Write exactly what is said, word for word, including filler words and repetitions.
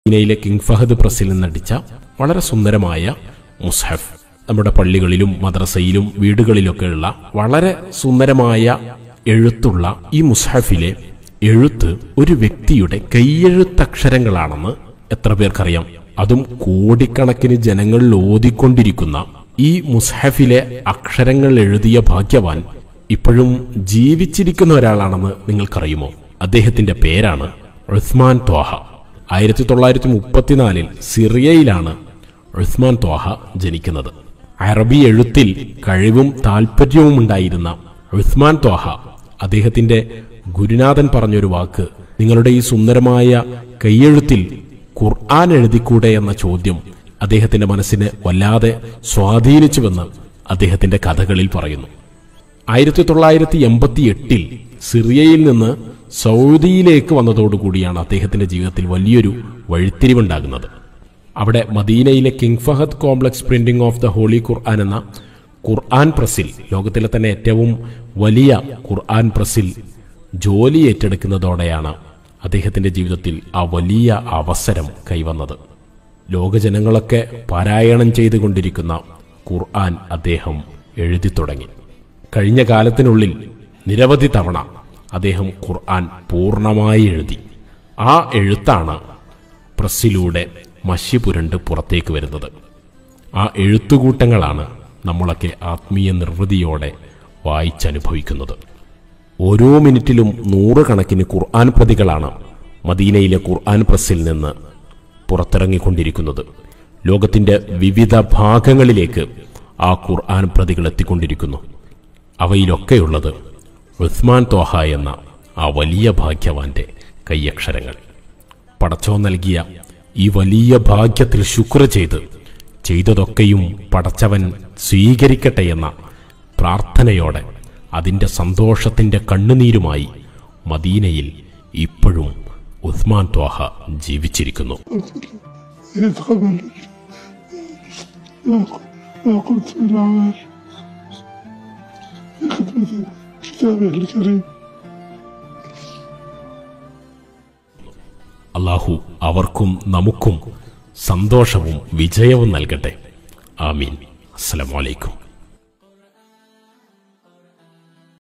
മദീനയിലെ കിങ് ഫഹദ് പ്രസിൽ നിന്നടിച്ച വളരെ സുന്ദരമായ മുസ്ഹഫ്. നമ്മുടെ പള്ളികളിലും മദ്രസയിലും വീടുകളിലൊക്കെയുള്ള വളരെ സുന്ദരമായ എഴുത്തുള്ള ഈ മുസ്ഹഫിലെ എഴുത്ത് ഒരു വ്യക്തിയുടെ കൈയെഴുത്തക്ഷരങ്ങളാണെന്ന് എത്ര പേർക്കറിയാം? അതും കോടിക്കണക്കിന് ജനങ്ങളിൽ ഓതിക്കൊണ്ടിരിക്കുന്ന ഈ മുസ്ഹഫിലെ അക്ഷരങ്ങൾ എഴുതിയ ഭാഗ്യവാൻ ഇപ്പോഴും ജീവിച്ചിരിക്കുന്ന ഒരാളാണെന്ന് നിങ്ങൾക്കറിയുമോ? അദ്ദേഹത്തിന്റെ പേരാണ് ഉസ്മാൻ ത്വാഹ. ആയിരത്തി തൊള്ളായിരത്തി മുപ്പത്തിനാലിൽ സിറിയയിലാണ് ഉസ്മാൻ ത്വാഹ ജനിക്കുന്നത്. അറബി എഴുത്തിൽ കഴിവും താല്പര്യവും ഉണ്ടായിരുന്ന ഉസ്മാൻ ത്വാഹ അദ്ദേഹത്തിന്റെ ഗുരുനാഥൻ പറഞ്ഞൊരു വാക്ക്, നിങ്ങളുടെ ഈ സുന്ദരമായ കൈയെഴുത്തിൽ ഖുർആൻ എഴുതിക്കൂടെ എന്ന ചോദ്യം അദ്ദേഹത്തിന്റെ മനസ്സിനെ വല്ലാതെ സ്വാധീനിച്ചുവെന്ന് അദ്ദേഹത്തിന്റെ കഥകളിൽ പറയുന്നു. ആയിരത്തി തൊള്ളായിരത്തി എൺപത്തി എട്ടിൽ സിറിയയിൽ നിന്ന് സൗദിയിലേക്ക് വന്നതോടുകൂടിയാണ് അദ്ദേഹത്തിന്റെ ജീവിതത്തിൽ വലിയൊരു വഴിത്തിരിവുണ്ടാകുന്നത്. അവിടെ മദീനയിലെ king Fahd complex printing of the holy Quran എന്ന ഖുർആൻ പ്രസിൽ, ലോകത്തിലെ തന്നെ ഏറ്റവും വലിയ ഖുർആൻ പ്രസിൽ ജോലി ഏറ്റെടുക്കുന്നതോടെയാണ് അദ്ദേഹത്തിന്റെ ജീവിതത്തിൽ ആ വലിയ അവസരം കൈവന്നത്. ലോകജനങ്ങളൊക്കെ പാരായണം ചെയ്തുകൊണ്ടിരിക്കുന്ന ഖുർആൻ അദ്ദേഹം എഴുതി തുടങ്ങി. കഴിഞ്ഞ കാലത്തിനുള്ളിൽ നിരവധി തവണ അദ്ദേഹം ഖുർആൻ പൂർണ്ണമായി എഴുതി. ആ എഴുത്താണ് പ്രസ്സിലൂടെ മഷി പുരണ്ട് പുറത്തേക്ക് വരുന്നത്. ആ എഴുത്തുകൂട്ടങ്ങളാണ് നമ്മളൊക്കെ ആത്മീയ നിർവൃതിയോടെ വായിച്ചനുഭവിക്കുന്നത്. ഓരോ മിനിറ്റിലും നൂറുകണക്കിന് ഖുർആൻ പ്രതികളാണ് മദീനയിലെ ഖുർആൻ പ്രസ്സിൽ നിന്ന് പുറത്തിറങ്ങിക്കൊണ്ടിരിക്കുന്നത്. ലോകത്തിന്റെ വിവിധ ഭാഗങ്ങളിലേക്ക് ആ ഖുർആൻ പ്രതികൾ എത്തിക്കൊണ്ടിരിക്കുന്നു. അവയിലൊക്കെയുള്ളത് ഉസ്മാൻ ത്വാഹ എന്ന ആ വലിയ ഭാഗ്യവാന്റെ കൈയക്ഷരങ്ങൾ. പടച്ചോൻ നൽകിയ ഈ വലിയ ഭാഗ്യത്തിൽ ശുക്ർ ചെയ്ത് ചെയ്തതൊക്കെയും പടച്ചവൻ സ്വീകരിക്കട്ടെ എന്ന പ്രാർത്ഥനയോടെ അതിന്റെ സന്തോഷത്തിന്റെ കണ്ണുനീരുമായി മദീനയിൽ ഇപ്പോഴും ഉസ്മാൻ ത്വാഹ ജീവിച്ചിരിക്കുന്നു. അല്ലാഹു അവർക്കും നമുക്കും സന്തോഷവും വിജയവും നൽകട്ടെ. ആമീൻ. അസ്സലാമു അലൈക്കും.